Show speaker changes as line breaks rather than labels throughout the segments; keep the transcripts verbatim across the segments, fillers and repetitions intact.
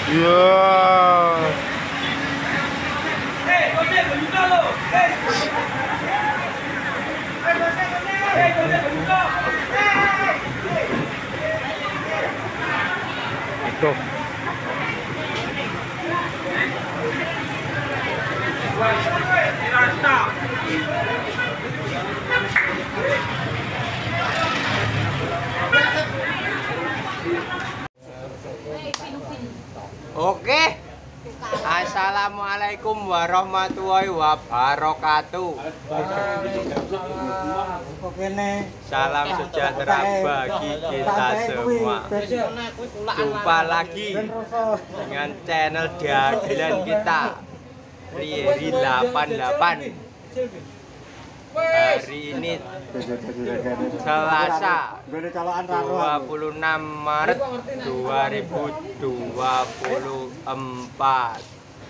Iya. Tuh. Oke. Assalamualaikum warahmatullahi wabarakatuh. Salam sejahtera bagi kita semua. Jumpa lagi dengan channel Dagelan kita, Riri delapan delapan. Hari ini Selasa dua puluh enam Maret dua ribu dua puluh empat.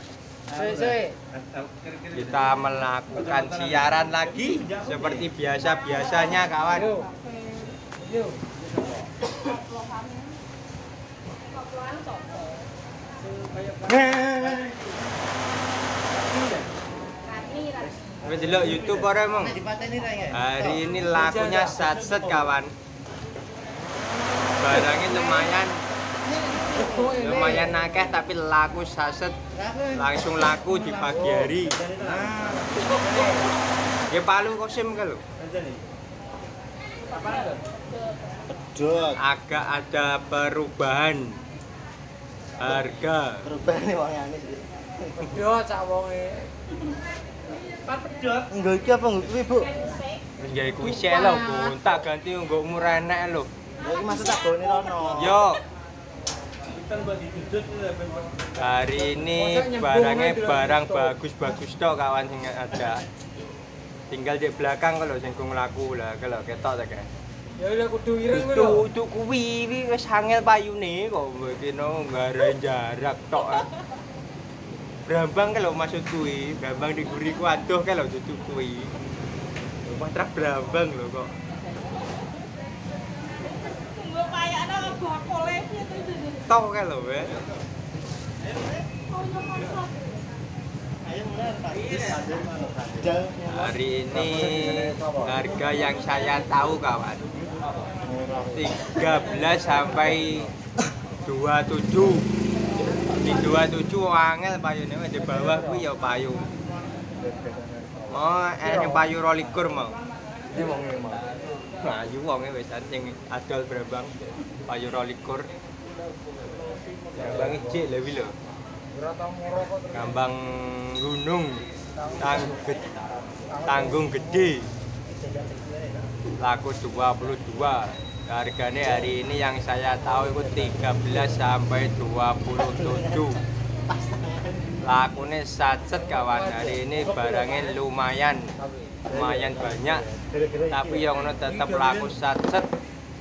Kita melakukan siaran lagi seperti biasa-biasanya, kawan. Delok YouTube ora emang. Hari ini lakunya satset, kawan. Barangnya lumayan lumayan akeh tapi laku satset, langsung laku di pagi hari. Ya palu kosim ka lho. Agak ada perubahan harga.
Perubahan wong anis.
Yo cak wonge.
Pedot. Nggo iki apa nggo kuwi, Bu?
Nggih kuwi sik lho, Bu. Tak ganti nggo murah enak lho.
Ya iki maksud tak gone rono.
Yo. Hari ini barangnya barang bagus-bagus tok, kawan, sing ada. Tinggal di belakang kalau sing laku lah, kalau ketok ta, guys.
Ya udah kudu ireng kuwi
Itu itu kuwi wis angel payune kok kene nggarai jarak tok. Brambang kalau maksud kuwi, brambang di guri ku adoh kalau dudu kuwi. Matra brambang lho kok.
Tunggu payakna bakole piye to.
Tok kalau we. Hari ini harga yang saya tahu, kawan, tiga belas sampai dua puluh tujuh. Di dua puluh tujuh angel payune di bawah kuwi ya payu. Oh, enek payu rolikur mau.
Iki wonge mau.
Nah, yu wonge wis sing adol brambang payu rolikur. Brambang ijik lho wi lho. Gambang gunung tanggung tanggung gede. Laku dua puluh dua. Harganya hari ini yang saya tahu itu tiga belas sampai dua puluh tujuh. Lakunya satset, kawan. Hari ini barangnya lumayan lumayan banyak, tapi yang ono tetap laku satset.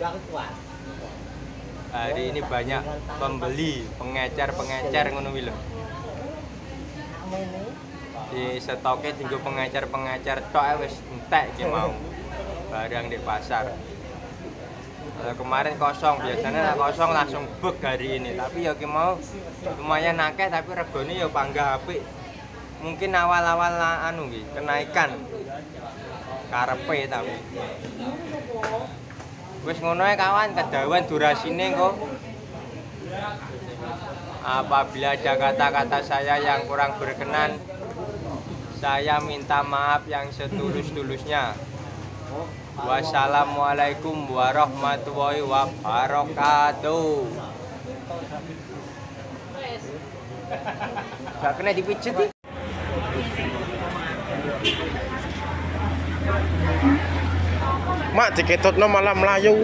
Hari ini banyak pembeli, pengecer-pengecer ngono wi lho. Di stoknya tinggal pengecer-pengecer tok wis entek ki mau barang di pasar. Kalau kemarin kosong, biasanya kosong langsung beg hari ini. Tapi ya mau lumayan akeh, tapi regane ya panggah apik. Mungkin awal-awal anu nggih, kenaikan karepe tapi. Wis ngono ae, kawan, kedawan durasine kok. Apabila ada kata-kata saya yang kurang berkenan, saya minta maaf yang setulus-tulusnya. Wassalamualaikum warahmatullahi wabarakatuh. Gak kena dipijet nih. Mak diketutno malah melayu.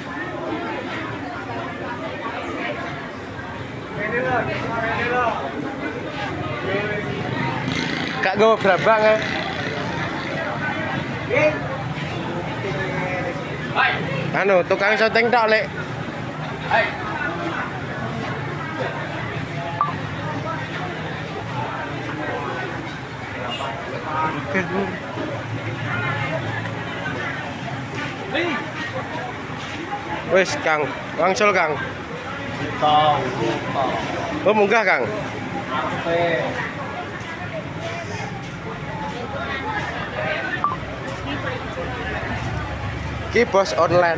Ini loh, ini loh.
gak gue berabang ya. Anu, tukang syuting tok, Lek. Wes, Kang, wangsul, Kang. Oh, munggah, Kang. Ki bos online.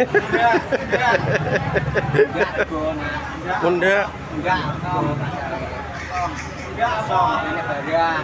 Bunda.
Enggak, enggak, soalnya barang.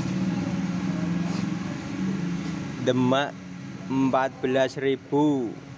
Demak empat belas ribu.